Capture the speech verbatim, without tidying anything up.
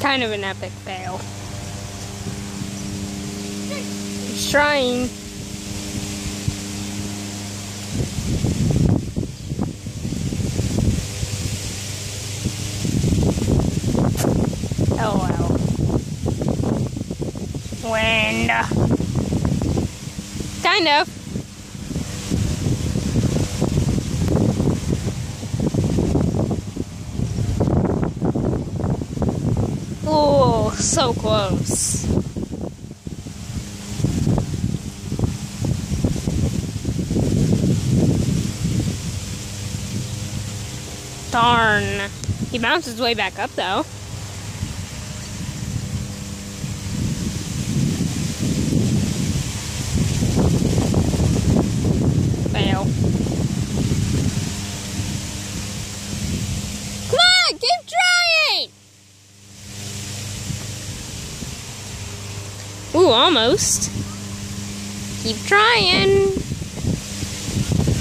kind of an epic fail. He's trying. Oh well. Wind. Kind of. Oh, so close. Darn. He bounced his way back up though. Fail. Come on, keep trying! Ooh, almost. Keep trying.